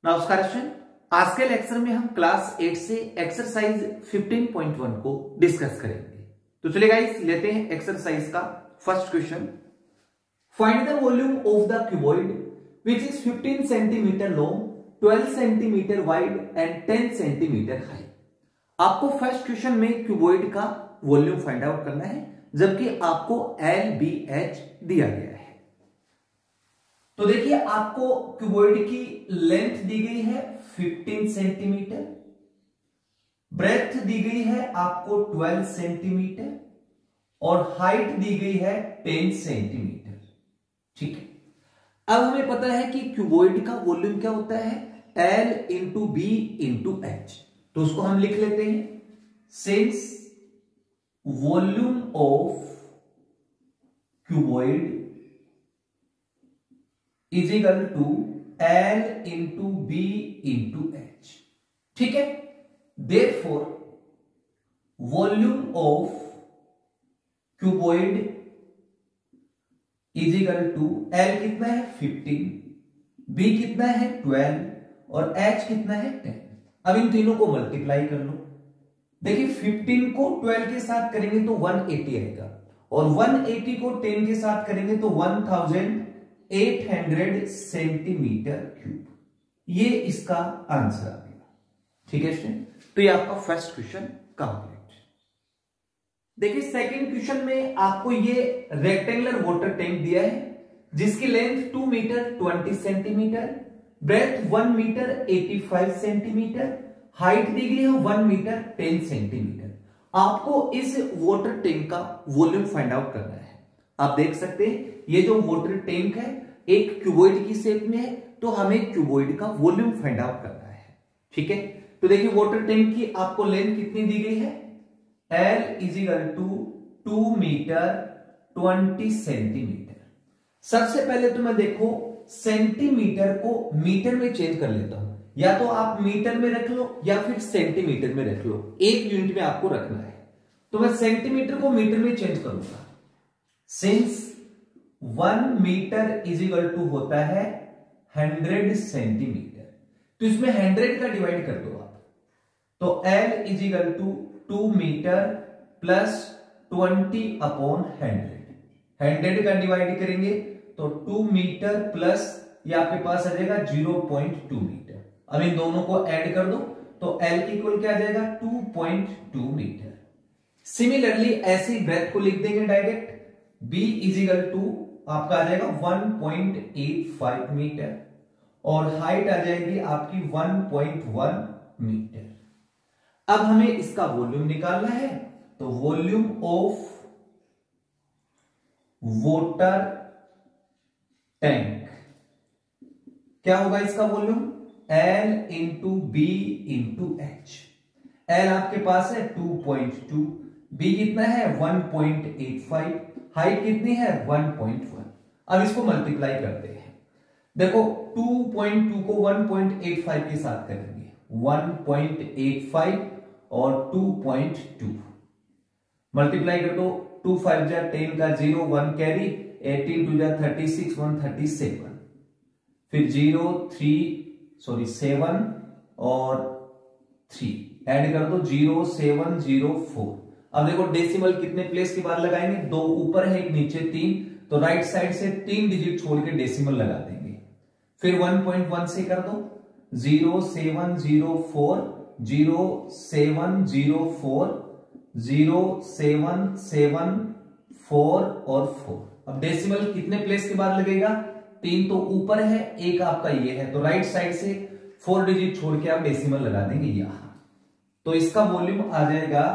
नमस्कार स्टूडेंट, आज के लेक्चर में हम क्लास 8 से एक्सरसाइज 15.1 को डिस्कस करेंगे। तो चलिए गाइस, लेते हैं एक्सरसाइज का first question. Find the volume of the cuboid which is 15 centimetre long, 12 centimetre wide and 10 centimetre high. आपको फर्स्ट क्वेश्चन में क्यूबॉइड का वॉल्यूम फाइंड आउट करना है, जबकि आपको LBH दिया गया है। तो देखिए, आपको क्यूबॉइड की लेंथ दी गई है 15 सेंटीमीटर, ब्रेथ दी गई है आपको 12 सेंटीमीटर और हाइट दी गई है 10 सेंटीमीटर। ठीक है, अब हमें पता है कि क्यूबॉइड का वॉल्यूम क्या होता है, L into B into H। तो उसको हम लिख लेते हैं, since volume of cuboid is equal to L into B into H। ठीक है, therefore volume of cuboid is equal to L कितना है 15, B कितना है 12 और H कितना है 10। अब इन तीनों को मल्टीप्लाई कर लो। देखिए, 15 को 12 के साथ करेंगे तो 180 आएगा और 180 को 10 के साथ करेंगे तो 1800 सेंटीमीटर क्यूब। ये इसका आंसर आ गया। ठीक है स्टूडेंट, तो ये आपका फर्स्ट क्वेश्चन कंप्लीट। देखिए, सेकंड क्वेश्चन में आपको ये रेक्टेंगुलर वाटर टैंक दिया है जिसकी length 2 metre 20 centimetre, breadth 1 metre 85 centimetre, height दी गई है 1 मीटर 10 सेंटीमीटर। आपको इस वाटर टैंक का वॉल्यूम फाइंड आउट करना है। आप देख सकते हैं, ये जो वाटर टैंक है एक क्यूबॉइड की शेप में है, तो हमें क्यूबॉइड का वॉल्यूम फाइंड आउट करना है। ठीक है, तो देखिए, वाटर टैंक की आपको लेंथ कितनी दी गई है, L is equal to 2 metre 20 centimetre. सबसे पहले तो मैं देखो सेंटीमीटर को मीटर में चेंज कर लेता हूं, या तो आप मीटर में रख लो या फिर सेंटीमीटर में रख लो, एक यूनिट में आपको रखना है। तो मैं सेंटीमीटर को मीटर में चेंज करूंगा। Since 1 metre is equal to होता है 100 सेंटीमीटर, तो इसमें 100 का डिवाइड कर दो आप, तो L is equal to 2 metre plus 20 upon 100 का डिवाइड करेंगे तो 2 मीटर प्लस ये आपके पास आ जाएगा 0.2 मीटर। अब इन दोनों को ऐड कर दो तो L की इक्वल क्या आ जाएगा 2.2 मीटर। सिमिलरली ऐसी ब्रेथ को लिख देंगे direct, B is equal to आपका आ जाएगा 1.85 मीटर और हाइट आ जाएगी आपकी 1.1 मीटर। अब हमें इसका वॉल्यूम निकालना है, तो वॉल्यूम ऑफ वाटर टैंक क्या होगा, इसका volume L into B into H। L आपके पास है 2.2, B कितना है 1.85, हाइट कितनी है 1.1। अब इसको मल्टीप्लाई करते हैं। देखो, 2.2 को 1.85 के साथ करेंगे, 1.85 और 2.2 मल्टीप्लाई कर दो। 2 5 जा 10 का 0 1 कैरी, 18 2 जा 36 137, फिर 7 और 3 ऐड कर दो 0704। अब देखो, डेसिमल कितने प्लेस के बाद लगाएंगे, 2 ऊपर है एक नीचे 3, तो राइट साइड से 3 डिजिट छोड़ के डेसिमल लगा देंगे। फिर 1.1 से कर दो 0704 0704 0774 और 4। अब डेसिमल कितने प्लेस के बाद लगेगा, 3 तो ऊपर है, एक आपका ये है, तो राइट साइड से 4 डिजिट छोड़ के आप डेसिमल लगा देंगे यहां। तो इसका वॉल्यूम आ जाएगा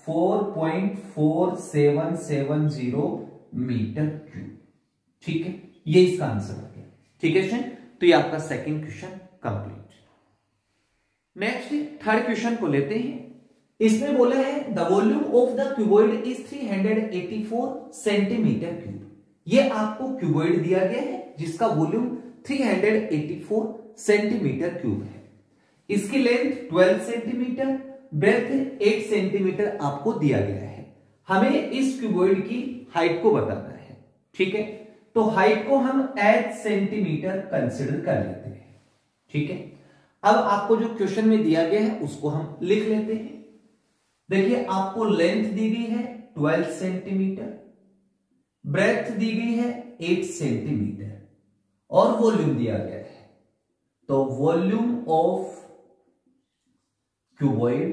4.4770 मीटर क्यूब। ठीक है, ये इसका आंसर हो गया। ठीक है स्टूडेंट, तो ये आपका second question complete. Next third question को लेते हैं। इसमें बोला है the volume of the cuboid is 384 centimetre cube. ये आपको क्यूबॉइड दिया गया है जिसका वॉल्यूम 384 सेंटीमीटर क्यूब है। इसकी लेंथ 12 सेंटीमीटर, ब्रेथ 8 सेंटीमीटर आपको दिया गया है। हमें इस क्यूबॉइड की हाइट को बताना है। ठीक है, तो हाइट को हम 8 सेंटीमीटर कंसिडर कर लेते हैं। ठीक है, अब आपको जो क्वेश्चन में दिया गया है उसको हम लिख लेते हैं। देखिए आपको लेंथ दी गई है 12 सेंटीमीटर, ब्रेथ दी गई है 8 सेंटीमीटर और वॉल्यूम दिया गया है। तो volume of cuboid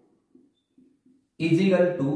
is equal to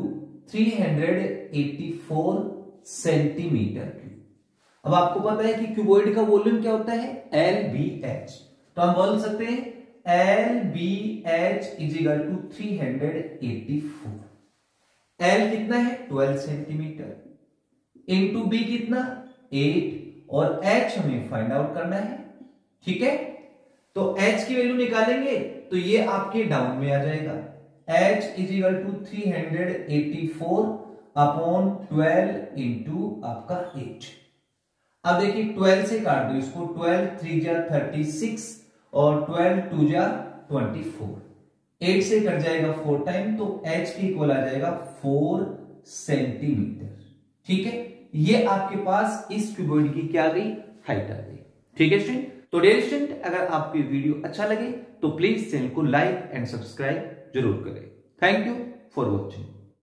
384 centimetre cube. अब आपको पता है कि क्यूबॉइड का वॉल्यूम क्या होता है, LBH। तो हम बोल सकते हैं LBH is equal to 384। L कितना है 12 सेंटीमीटर, इंटू बी कितना 8 और H हमें फाइंड आउट करना है। ठीक है, तो H की वैल्यू निकालेंगे तो ये आपके डाउन में आ जाएगा। H is equal to 384 upon 12 into आपका 8। अब देखिए 12 से काट दो इसको, 12 3 जा 36 और 12 2 जा 24, 8 से कट जाएगा 4 टाइम, तो H की इक्वल आ जाएगा 4 सेंटीमीटर। ठीक है, ये आपके पास इस क्यूबॉइड की क्या आ गई, हाइट आ गई। ठीक है स्टूडेंट, तो डियर स्टूडेंट अगर आपको वीडियो अच्छा लगे तो प्लीज चैनल को लाइक एंड सब्सक्राइब जरूर करें। Thank you for watching.